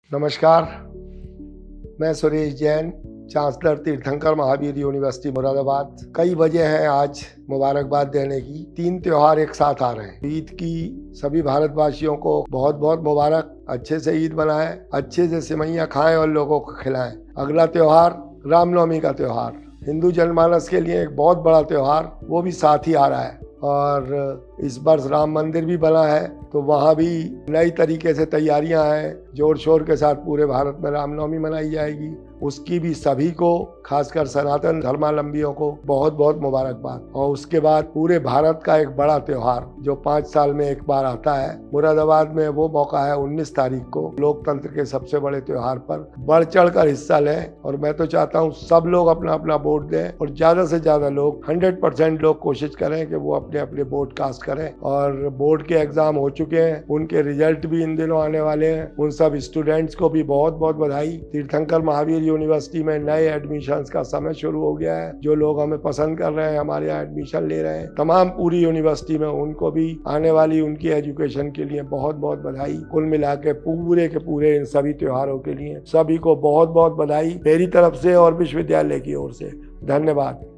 नमस्कार, मैं सुरेश जैन, चांसलर तीर्थंकर महावीर यूनिवर्सिटी मुरादाबाद। कई वजह हैं आज मुबारकबाद देने की। 3 त्योहार एक साथ आ रहे हैं। ईद की सभी भारतवासियों को बहुत बहुत मुबारक। अच्छे से ईद मनाएं, अच्छे से सेवइयाँ खाएं और लोगों को खिलाएं। अगला त्योहार रामनवमी का त्योहार, हिंदू जनमानस के लिए एक बहुत बड़ा त्योहार, वो भी साथ ही आ रहा है। और इस वर्ष राम मंदिर भी बना है, तो वहाँ भी नई तरीके से तैयारियां हैं। जोर शोर के साथ पूरे भारत में रामनवमी मनाई जाएगी। उसकी भी सभी को, खासकर सनातन धर्मावलंबियों को बहुत बहुत मुबारकबाद। और उसके बाद पूरे भारत का एक बड़ा त्योहार जो 5 साल में एक बार आता है, मुरादाबाद में वो मौका है 19 तारीख को। लोकतंत्र के सबसे बड़े त्योहार पर बढ़ चढ़ कर हिस्सा लें। और मैं तो चाहता हूँ सब लोग अपना अपना वोट दें और ज्यादा से ज्यादा लोग, 100% लोग कोशिश करें कि वो अपने अपने वोट कास्ट करें। और बोर्ड के एग्जाम हो चुके हैं, उनके रिजल्ट भी इन दिनों आने वाले हैं। उन सब स्टूडेंट्स को भी बहुत बहुत बधाई। तीर्थंकर महावीर यूनिवर्सिटी में नए एडमिशन्स का समय शुरू हो गया है। जो लोग हमें पसंद कर रहे हैं, हमारे यहाँ एडमिशन ले रहे हैं, तमाम पूरी यूनिवर्सिटी में, उनको भी आने वाली उनकी एजुकेशन के लिए बहुत बहुत बधाई। कुल मिला के पूरे इन सभी त्योहारों के लिए सभी को बहुत बहुत बधाई मेरी तरफ से और विश्वविद्यालय की ओर से। धन्यवाद।